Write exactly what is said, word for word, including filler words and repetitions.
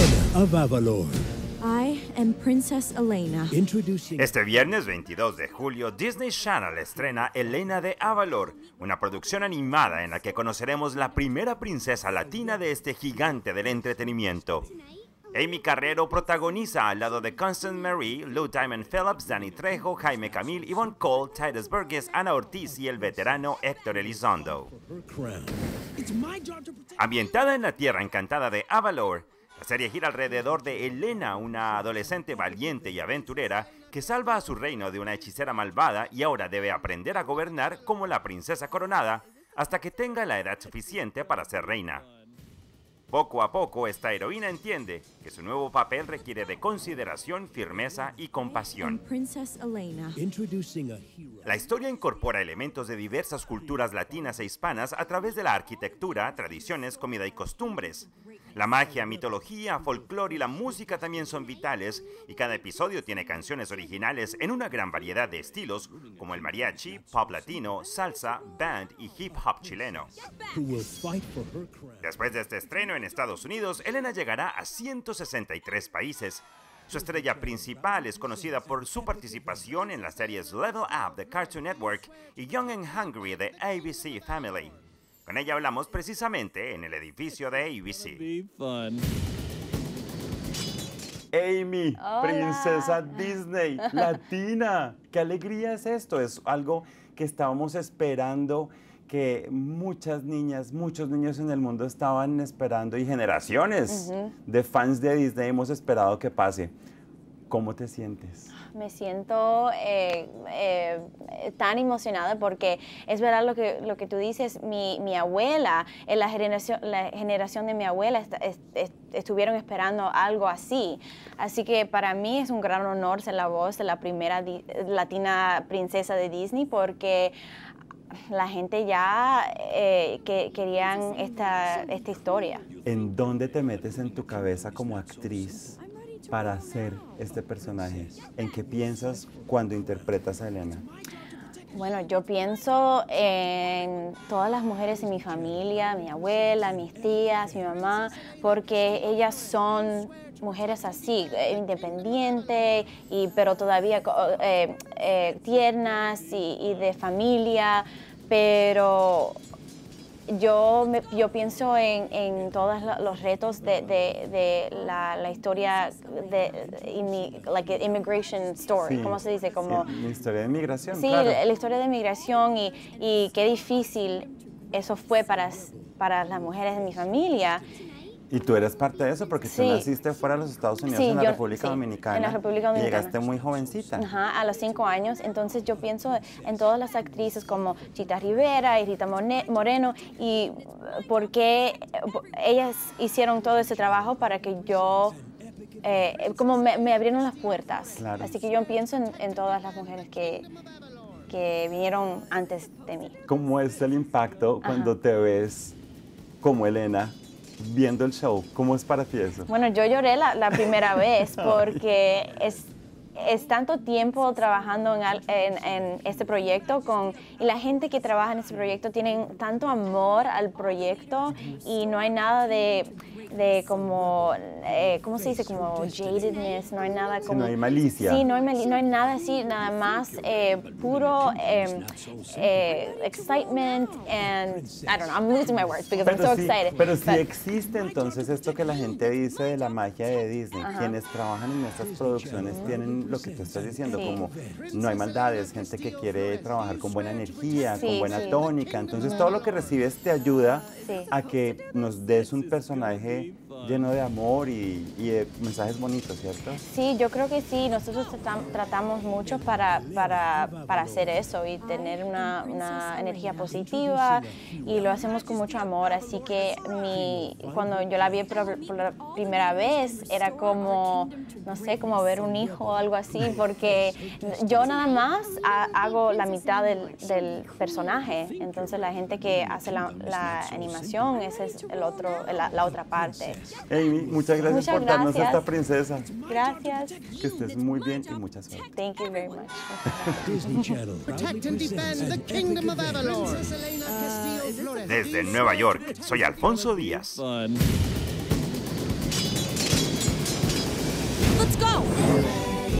Elena of Avalor. I am Princess Elena. Introducing... Este viernes veintidós de julio, Disney Channel estrena Elena de Avalor, una producción animada en la que conoceremos la primera princesa latina de este gigante del entretenimiento. Amy Carrero protagoniza al lado de Constance Marie, Lou Diamond Phillips, Danny Trejo, Jaime Camil, Yvonne Cole, Titus Burgess, Ana Ortiz y el veterano Héctor Elizondo. Ambientada en la tierra encantada de Avalor, la serie gira alrededor de Elena, una adolescente valiente y aventurera que salva a su reino de una hechicera malvada y ahora debe aprender a gobernar como la princesa coronada hasta que tenga la edad suficiente para ser reina. Poco a poco, esta heroína entiende que su nuevo papel requiere de consideración, firmeza y compasión. Princess Elena. Introducing a hero. La historia incorpora elementos de diversas culturas latinas e hispanas a través de la arquitectura, tradiciones, comida y costumbres. La magia, mitología, folclore y la música también son vitales, y cada episodio tiene canciones originales en una gran variedad de estilos, como el mariachi, pop latino, salsa, band y hip hop chileno. Who will fight for her crown. Después de este estreno en Estados Unidos, Elena llegará a ciento sesenta y tres países. Su estrella principal es conocida por su participación en las series Level Up de Cartoon Network y Young and Hungry de A B C Family. Con ella hablamos precisamente en el edificio de A B C. Be fun. Amy, Hola. princesa Disney, latina. ¿Qué alegría es esto? Es algo que estábamos esperando, que muchas niñas, muchos niños en el mundo estaban esperando y generaciones de fans de Disney hemos esperado que pase. ¿Cómo te sientes? Me siento eh, eh, tan emocionada porque es verdad lo que, lo que tú dices, mi, mi abuela, en la generación, la generación de mi abuela est est est estuvieron esperando algo así. Así que para mí es un gran honor ser la voz de la primera di latina princesa de Disney porque la gente ya eh, que querían esta, esta historia. ¿En dónde te metes en tu cabeza como actriz para hacer este personaje? ¿En qué piensas cuando interpretas a Elena? Bueno, yo pienso en todas las mujeres en mi familia, mi abuela, mis tías, mi mamá, porque ellas son mujeres así, independientes, y, pero todavía eh, eh, tiernas y, y de familia, pero yo, me, yo pienso en, en todos los retos de, de, de la, la historia de, de like immigration story, Sí, ¿cómo se dice? Como, sí, la historia de migración, sí, claro. la, la historia de migración y, y qué difícil eso fue para, para las mujeres de mi familia. Y tú eres parte de eso porque tú Sí. naciste fuera de los Estados Unidos, Sí, en la yo- República sí, Dominicana. en la República Y Dominicana. llegaste muy jovencita. Ajá, a los cinco años. Entonces yo pienso en todas las actrices como Chita Rivera y Rita Mone- Moreno y por qué ellas hicieron todo ese trabajo para que yo, eh, como me, me abrieron las puertas. Claro. Así que yo pienso en, en todas las mujeres que, que vinieron antes de mí. ¿Cómo es el impacto cuando te ves como Elena viendo el show? ¿Cómo es para ti eso? Bueno, yo lloré la, la primera vez porque es, es tanto tiempo trabajando en, al- en- en este proyecto con, y la gente que trabaja en este proyecto tienen tanto amor al proyecto y no hay nada de, de como, eh, ¿cómo se dice? Como jadedness, no hay nada Si como... no hay malicia. Sí, no hay, mali- no hay nada así, nada más eh, puro eh, eh, excitement and, I don't know, I'm losing my words because I'm so sí, excited. pero sí But- existe entonces esto que la gente dice de la magia de Disney. Quienes trabajan en estas producciones tienen lo que tú estás diciendo, Sí. como no hay maldades, gente que quiere trabajar con buena energía, con Sí, buena sí. tónica. Entonces todo lo que recibes te ayuda Sí. a que nos des un personaje lleno de amor y, y de mensajes bonitos, ¿cierto? Sí, yo creo que sí. Nosotros tratam- tratamos mucho para, para, para hacer eso y tener una, una energía positiva y lo hacemos con mucho amor. Así que mi, cuando yo la vi por, por la primera vez era como, no sé, como ver un hijo o algo así, porque yo nada más ha- hago la mitad del, del personaje. Entonces la gente que hace la, la animación, esa es el otro, la, la otra parte. Amy, muchas gracias Muchas por darnos gracias. esta princesa. Gracias. Que estés muy bien y mucha suerte. Thank you very much. Disney Channel proudly Protect and presents defend the an kingdom epic of event. Avalor. Princess Elena Castillo Flores. Desde Nueva York, soy Alfonso Díaz. Fun. Let's go!